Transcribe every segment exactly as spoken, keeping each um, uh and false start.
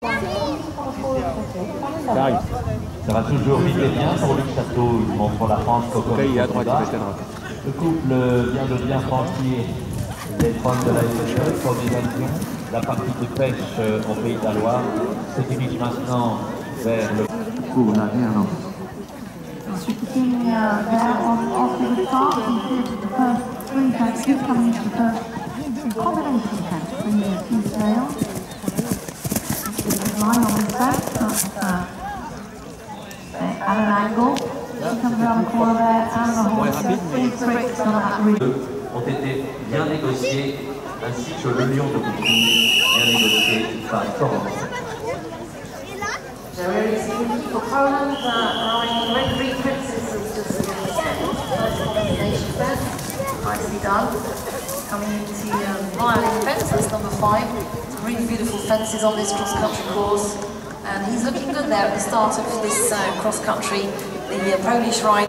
Ça va toujours vite et bien pour Luc Château, il montre pour la France Coco. Là, il est à droite, il reste à droite. Le couple vient de bien franchir les trônes de la F F E, coordination, la partie de pêche au Pays de la Loire, se dirige maintenant vers le cours Irlande. Sitting uh, there on off to the start, he did the first three fences, coming into the first combination fence for the two snails. Line on his back, that's uh, at an angle. She comes around the corner there, and the horse has three tricks on that reach. Ont été bien négociés, ainsi que le lion de Boutou, bien négocié par Florence. So really seeing for Poland, uh, riding Red Three Princes is just first combination fence, nicely done. Coming into um, Violin fence, that's number five. Some really beautiful fences on this cross-country course. And he's looking good there at the start of this uh, cross-country, the uh, Polish ride.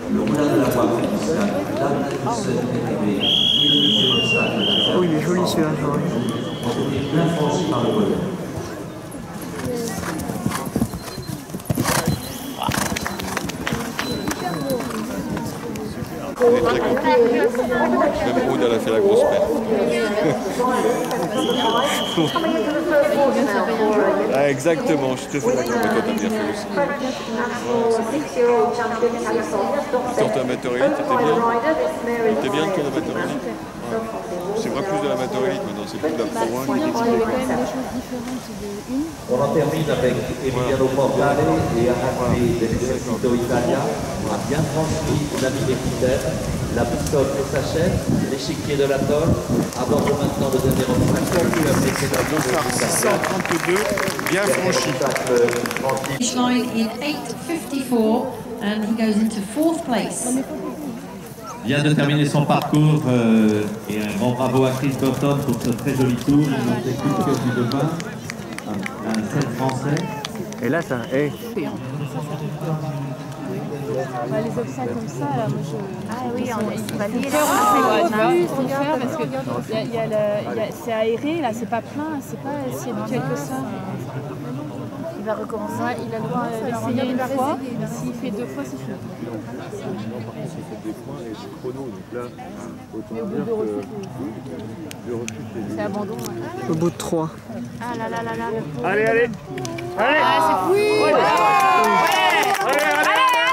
Oh, il est joli celui-là, Elle est très contente. Même Aude, elle a fait la grosse peine. Ah, exactement, je te fais la grosse peine. Toi, t'as bien fait aussi. Tour d'amateur-élite, t'étais bien. T'étais bien le tour d'amateur-élite. C'est vrai plus de l'amateur-élite maintenant, c'est plus de la Pro un. On en termine avec Emiliano Portale et Aracri dell'Esercito Italia a bien transmis la Militaire, la boussole et sa chaîne, l'échiquier de la tôle, aborde maintenant le dernier obstacle. six cent trente-deux, bien franchi. Finish line in eight fifty-four and he goes into fourth place. Vient de terminer son parcours euh, et un grand bravo à Chris Burton pour ce très joli tour. Il nous explique que du devin, un, un sept français. Et là, ça, hey. Bah, les obstacles comme ça, là, moi je. Ah oui, on est Faut faire, on fait faut faire parce que y a, y a le, y a, c'est aéré, là, c'est pas plein, c'est pas si habituel que ça. Il va recommencer. Ouais, il a le droit d'essayer une fois, s'il fait deux fois, c'est fini. Mais au bout de refus, c'est abandon. Ouais. Au bout de trois. Ah là là là là. Le... Allez, allez, allez. Ah, c'est fou. Allez, allez, allez.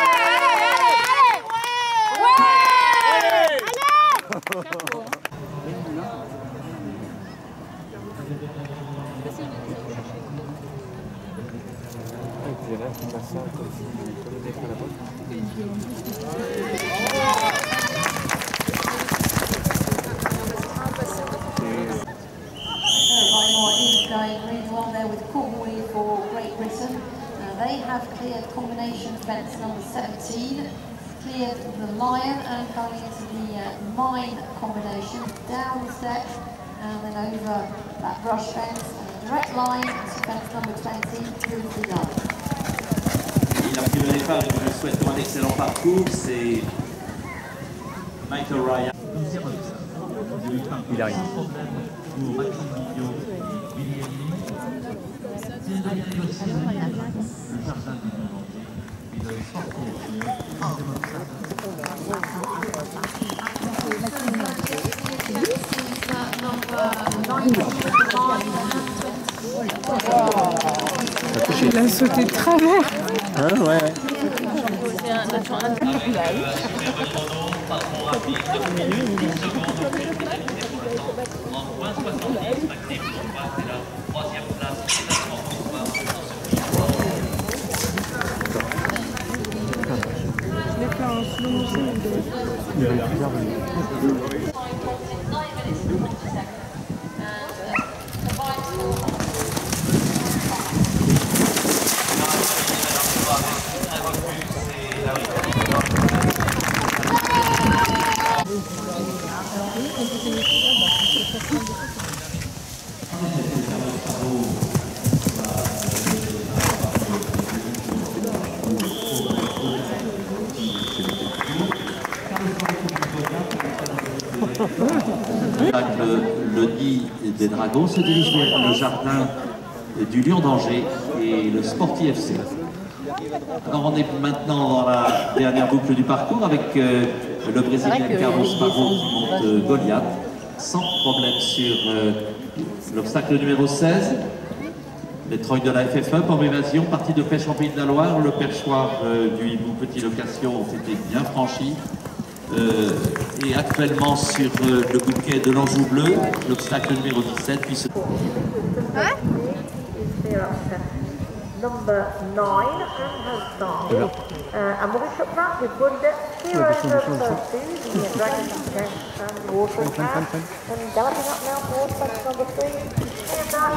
Is going really well there with Cornwall for Great Britain. Uh, they have cleared combination fence number seventeen, cleared the lion and going into the uh, mine combination, down the step and then over that brush fence and a direct line to fence number twenty, beautifully done. Il a pris le départ et nous lui souhaitons un excellent parcours, c'est Michael Ryan. Il arrive. Il a sauté de travers. Hein, ouais, ouais. Je l'ai fait en slow motion. Il a bizarre. Le, le nid des dragons se dirige vers le jardin du Lion d'Angers et le Sportif F C. Alors on est maintenant dans la dernière boucle du parcours avec euh, le Brésilien Carlos Paro qui monte euh, Goliath sans problème sur euh, l'obstacle numéro seize. Les treuils de la F F E pour évasion, partie de pêche en Pays de la Loire. Le perchoir euh, du hibou Petit Location ont été bien franchis. Euh, et actuellement sur euh, le bouquet de l'Anjou bleu, l'obstacle numéro dix-sept. Puis ce... Number nine and has started. Uh, and we'll shut that with Bundet, Hero Number two, the Dragon Test and Water Pass. And galloping up now towards fence number three. Here's that.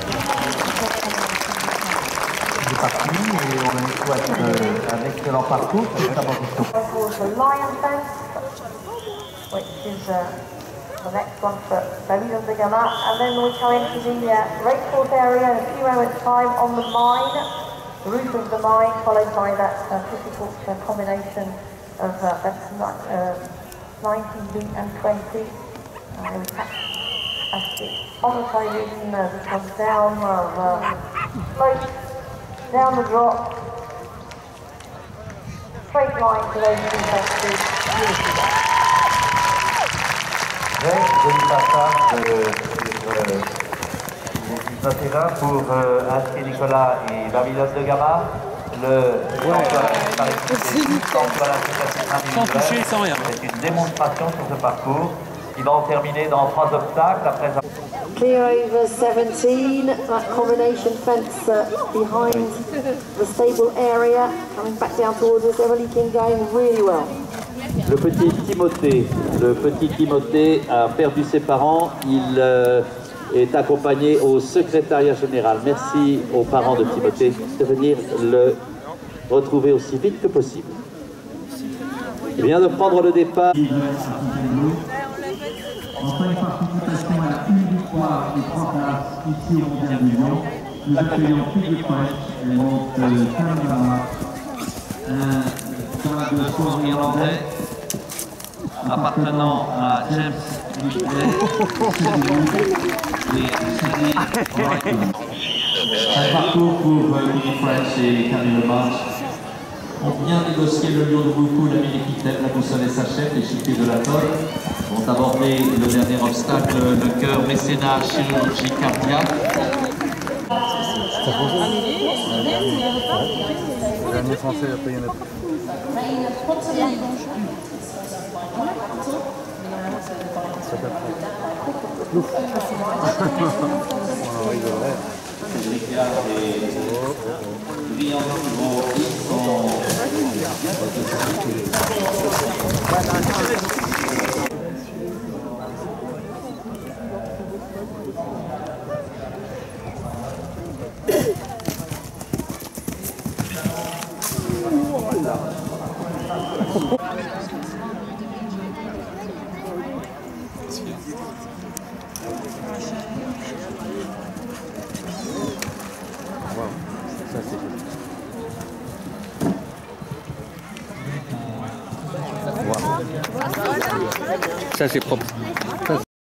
C'est parti et on lui souhaite euh, un excellent parcours. Towards the Lion Fence, which is uh, the next one for Babylon de Gama, and then we come into the uh, racecourse area in a few moments' time on the mine, the roof of the mine, followed by that uh, difficult uh, combination of uh, that's uh, nineteen B and twenty. Uh, we catch as it's on the television as it comes down, uh, slope, down the drop, straight line to those two fences, beautifully done. Très joli passage euh, sur euh, les dix-neuf et vingt pour euh, Inscrit Nicolas et Babylone de Gama. Le sans toucher, sans rien. C'est une démonstration sur ce parcours qui va en terminer dans trois obstacles après. Clear over seventeen, that combination fence uh, behind the stable area, coming back down towards us, Emily King going really well. Le petit Timothée, le petit Timothée a perdu ses parents, il euh, est accompagné au secrétariat général. Merci aux parents de Timothée de venir le retrouver aussi vite que possible. Il vient de prendre le départ. Enfin, une participation à une victoire et trois places ici au Mondial du Lion. Nous accueillons Philippe French et monte Canada, un stade de sport irlandais appartenant à James Whitley un parcours pour Philippe French et Camille Lemarche. On vient négocier le lion de beaucoup, la mille épithète, la boussole et sa chef, les chiquiers de la Tolle. Vont aborder le dernier obstacle, le cœur mécénat chirurgie cardiaque. L'année français, après il y en a plus. On en rigolerait. Ça c'est propre.